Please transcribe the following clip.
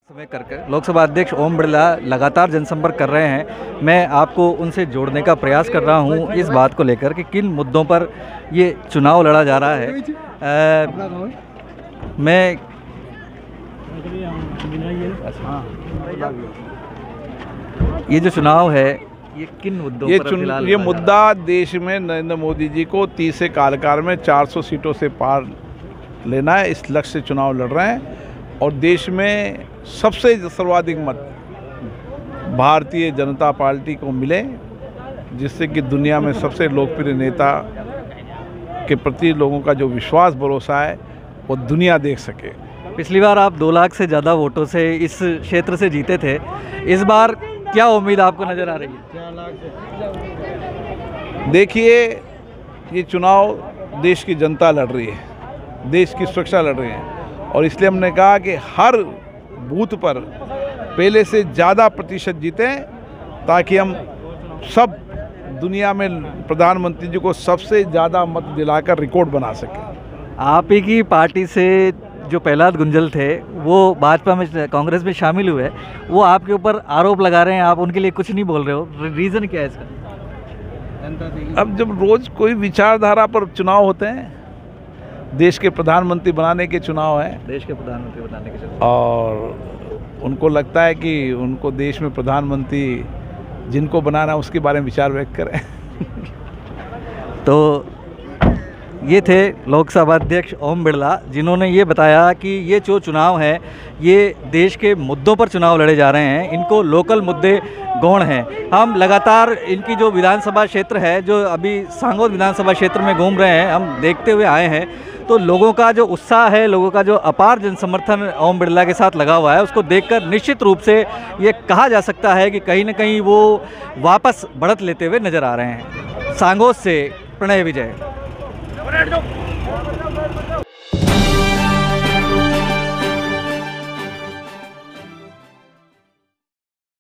समय करके लोकसभा अध्यक्ष ओम बिरला लगातार जनसंपर्क कर रहे हैं। मैं आपको उनसे जोड़ने का प्रयास कर रहा हूं इस बात को लेकर कि किन मुद्दों पर ये चुनाव लड़ा जा रहा है। मैं ये जो चुनाव है ये किन मुद्दों पर फिलहाल ये मुद्दा देश में नरेंद्र मोदी जी को 30 कार्यकाल में 400 सीटों से पार लेना है। इस लक्ष्य से चुनाव लड़ रहे हैं और देश में सबसे सर्वाधिक मत भारतीय जनता पार्टी को मिले, जिससे कि दुनिया में सबसे लोकप्रिय नेता के प्रति लोगों का जो विश्वास भरोसा है वो दुनिया देख सके। पिछली बार आप 2 लाख से ज़्यादा वोटों से इस क्षेत्र से जीते थे, इस बार क्या उम्मीद आपको नज़र आ रही है? देखिए, ये चुनाव देश की जनता लड़ रही है, देश की सुरक्षा लड़ रही है और इसलिए हमने कहा कि हर बूथ पर पहले से ज़्यादा प्रतिशत जीतें ताकि हम सब दुनिया में प्रधानमंत्री जी को सबसे ज़्यादा मत दिलाकर रिकॉर्ड बना सकें। आप ही की पार्टी से जो प्रहलाद गुंजल थे वो भाजपा में कांग्रेस में शामिल हुए, वो आपके ऊपर आरोप लगा रहे हैं, आप उनके लिए कुछ नहीं बोल रहे हो, रीज़न क्या है इसका? अब जब रोज़ कोई विचारधारा पर चुनाव होते हैं, देश के प्रधानमंत्री बनाने के चुनाव है, देश के प्रधानमंत्री बनाने के चुनाव, और उनको लगता है कि उनको देश में प्रधानमंत्री जिनको बनाना है उसके बारे में विचार व्यक्त करें। तो ये थे लोकसभा अध्यक्ष ओम बिरला, जिन्होंने ये बताया कि ये जो चुनाव है ये देश के मुद्दों पर चुनाव लड़े जा रहे हैं, इनको लोकल मुद्दे गौण हैं। हम लगातार इनकी जो विधानसभा क्षेत्र है, जो अभी सांगोद विधानसभा क्षेत्र में घूम रहे हैं, हम देखते हुए आए हैं, तो लोगों का जो उत्साह है, लोगों का जो अपार जनसमर्थन ओम बिरला के साथ लगा हुआ है, उसको देखकर निश्चित रूप से ये कहा जा सकता है कि कहीं ना कहीं वो वापस बढ़त लेते हुए नजर आ रहे हैं। सांगोद से प्रणय विजय।